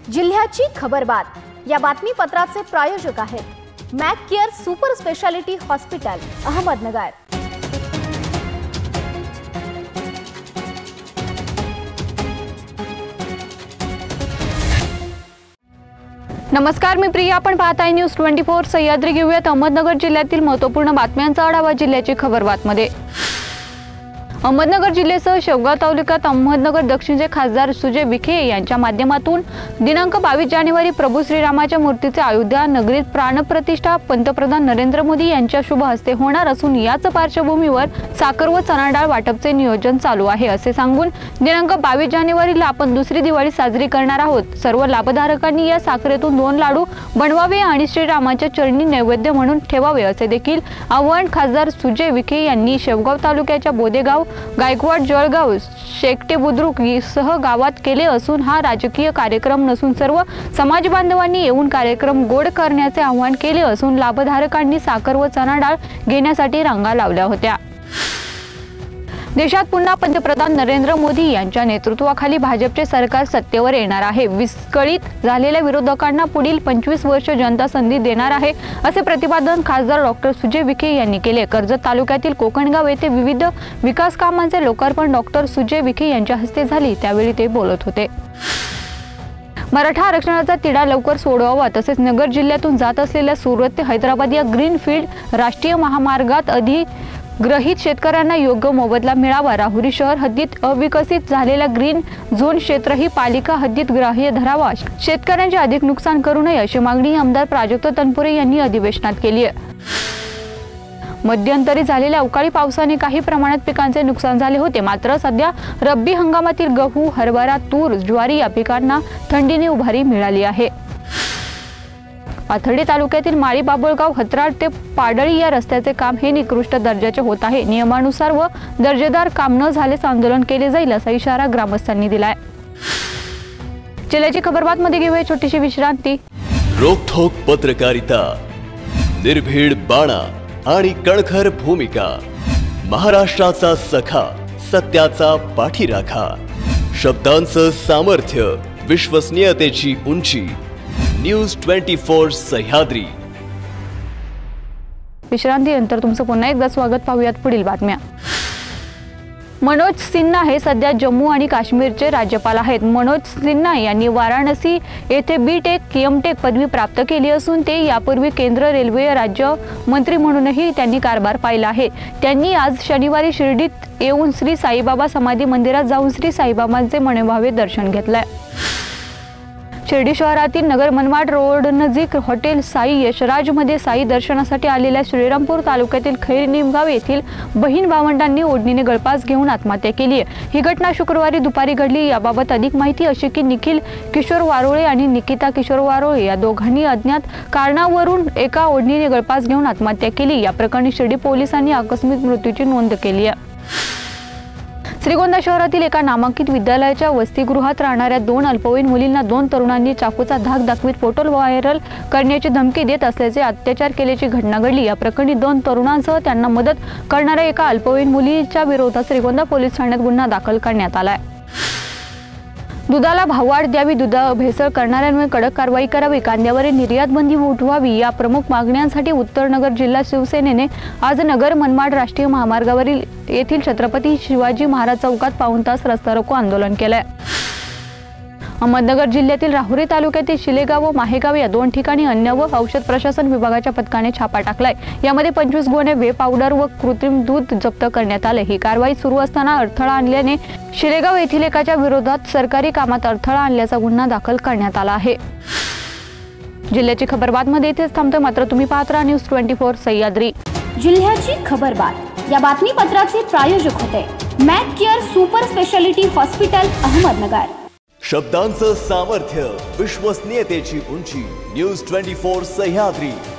जिल्ह्याची खबरबात या बातमीपत्राचे प्रायोजक आहेत Mac Care super speciality hospital Ahmednagar. नमस्कार, मी प्रिया। आपण पाहताय न्यूज 24 सह्याद्री। घेऊयात अहमदनगर जिल्ह्यातील महत्त्वपूर्ण बातम्यांचा आढावा। जिल्ह्याची खबरबातमध्ये अहमदनगर जिल्ह्यासह शेवगाव तालुक्यात अहमदनगर दक्षिणचे खासदार सुजय विखे यांच्या माध्यमातून दिनांक 22 जानेवारी प्रभू श्रीरामाच्या मूर्तीचे अयोध्या नगरीत प्राणप्रतिष्ठा पंतप्रधान नरेंद्र मोदी यांच्या शुभ हस्ते होणार असून याच पार्श्वभूमीवर साखर व चणा डाळ वाटपचे नियोजन चालू आहे असे सांगून दिनांक 22 जानेवारीला आपण दुसरी दिवाळी साजरी करणार आहोत। सर्व लाभधारकांनी या साखरेतून 2 लाडू बनवावे आणि श्रीरामाच्या चरणी नैवेद्य म्हणून ठेवावे असे देखील आवाहन खासदार सुजय विखे यांनी शेवगाव तालुक्याच्या बोदेगाव, गायकवाड, जळगाव, शेकटे बुद्रुक सह गावात केले असून हा राजकीय कार्यक्रम नसून सर्व समाज बांधवांनी येऊन कार्यक्रम गोड करण्याचे आवाहन केले असून लाभधारकांनी साखर व चणा डाळ घेण्यासाठी रांगा लावल्या होत्या। देशात पुन्हा पंतप्रधान नरेंद्र मोदी यांच्या नेतृत्वाखाली भाजपचे सरकार सत्तेवर येणार आहे। विस्कळीत झालेल्या विरोधकांना पुढील 25 वर्ष जनता संधी देणार आहे असे प्रतिपादन खासदार डॉक्टर सुजय विखे यांनी केले। कर्जत तालुक्यातील कोकणगाव येथे विविध विकास कामांचे लोकार्पण डॉक्टर सुजय विखे यांच्या हस्ते झाले, त्यावेळी ते बोलत होते। मराठा आरक्षणाचा तिढा लवकर सोडवावा तसेच नगर जिल्ह्यातून जात असलेल्या सुरत ते हैदराबाद या ग्रीनफील्ड राष्ट्रीय महामार्गात अधिग्रहित शेतकऱ्यांना योग्य मोबदला मिळावा। राहुरी शहर हद्दीत अविकसित झालेल्या ग्रीन झोन क्षेत्रही पालिका हद्दीत ग्राह्य धरावा। शेतकऱ्यांचे अधिक नुकसान करू नये अशी मागणी आमदार प्राजक्त तनपुरे यांनी अधिवेशनात केली आहे। मध्यंतरी झालेल्या अवकाळी पावसाने काही प्रमाणात पिकांचे नुकसान झाले होते, मात्र सध्या रब्बी हंगामातील गहू, हरभरा, तूर, ज्वारी या पिकांना थंडीने उभारी मिळाली आहे। पाथर्डी तालुक्यातील माळी, बाबुळगाव, हत्राड ते पाडळी या रस्त्याचे काम हे निकृष्ट दर्जाचे होत आहे। नियमानुसार व दर्जेदार काम न झाल्यास आंदोलन केले जाईल असा इशारा ग्रामस्थांनी दिलाय। जिल्ह्याची खबरबातमध्ये घेऊया छोटीशी विश्रांती। रोखोक पत्रकारिता, निर्भीड बाणा आणि कणखर भूमिका, महाराष्ट्राचा सखा, सत्याचा पाठीराखा, शब्दांचं सामर्थ्य, विश्वसनीयतेची उंची, न्यूज 24 सह्याद्री। विश्रांतीनंतर तुमचं पुन्हा एकदा स्वागत। पाहूयात पुढील बातम्या। मनोज सिन्हा हे सध्या जम्मू आणि काश्मीरचे राज्यपाल आहेत। मनोज सिन्हा यांनी वाराणसी येथे बी.टेक, एम.टेक पदवी प्राप्त केली असून ते यापूर्वी केंद्र रेल्वे राज्य मंत्री म्हणूनही त्यांनी कारभार पाहिला आहे। त्यांनी आज शनिवारी शिर्डीत येऊन श्री साईबाबा समाधी मंदिरात जाऊन श्री साईबाबांचे मनोभावे दर्शन घेतले। शिर्डी शहरातील नगर मनमाड रोड नजीक हॉटेल साई यशराज मध्ये साई दर्शनासाठी आलेल्या श्रीरामपूर तालुक्यातील खैर निमगाव येथील बहीण भावंडांनी ओढणीने गळफास घेऊन आत्महत्या केली आहे। ही घटना शुक्रवारी दुपारी घडली। याबाबत अधिक माहिती अशी की निखिल किशोर वारोळे आणि निकिता किशोर वारोळे या दोघांनी अज्ञात कारणावरून एका ओढणीने गळफास घेऊन आत्महत्या केली। या प्रकरणी शिर्डी पोलिसांनी आकस्मिक मृत्यूची नोंद केली आहे। श्रीगोंदा शहरातील एका नामांकित विद्यालयाच्या वसतिगृहात राहणाऱ्या 2 अल्पवयीन मुलींना 2 तरुणांनी चाकूचा धाक दाखवित फोटो व्हायरल करण्याची धमकी देत असल्याचे अत्याचार केल्याची घटना घडली। या प्रकरणी 2 तरुणांसह त्यांना मदत करणाऱ्या एका अल्पवयीन मुलीच्या विरोधात श्रीगोंदा पोलीस ठाण्यात गुन्हा दाखल करण्यात आलाय। दुधाला भाववाढ द्यावी, दूध भेसळ करणाऱ्यांवर कडक कारवाई करावी, कांद्यावरील निर्यात बंदी उठवावी या प्रमुख मागण्यांसाठी उत्तर नगर जिल्हा शिवसेनेने आज नगर मनमाड राष्ट्रीय महामार्गावरील येथील छत्रपती शिवाजी महाराज चौकात पाऊण तास रस्ता रोको आंदोलन केले। अहमदनगर जिल्ह्यातील राहुरी तालुक्यातील शिलेगाव व माहेगाव या 2 ठिकाणी अन्न व औषध प्रशासन विभागाच्या पथकाने छापा टाकलाय। यामध्ये 25 गोणे वे पावडर व कृत्रिम दूध जप्त करण्यात आले। ही कारवाई सुरू असताना अडथळा आणल्याने शिलेगाव येथील एकाच्या विरोधात सरकारी कामात अडथळा आणल्याचा गुन्हा दाखल करण्यात आला आहे। जिल्ह्याची खबरबातमध्ये इथेच थांबतोय, मात्र तुम्ही पाहत राहा न्यूज 24 सह्याद्री। जिल्ह्याची खबरबात या बातमीपत्राचे प्रायोजक होते Mac Care super speciality hospital Ahmednagar. शब्दांचं सामर्थ्य, विश्वसनीयतेची उंची, न्यूज 24 सह्याद्री।